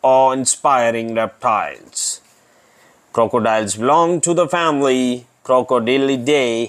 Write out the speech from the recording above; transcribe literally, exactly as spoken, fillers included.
awe-inspiring reptiles. Crocodiles belong to the family Crocodilidae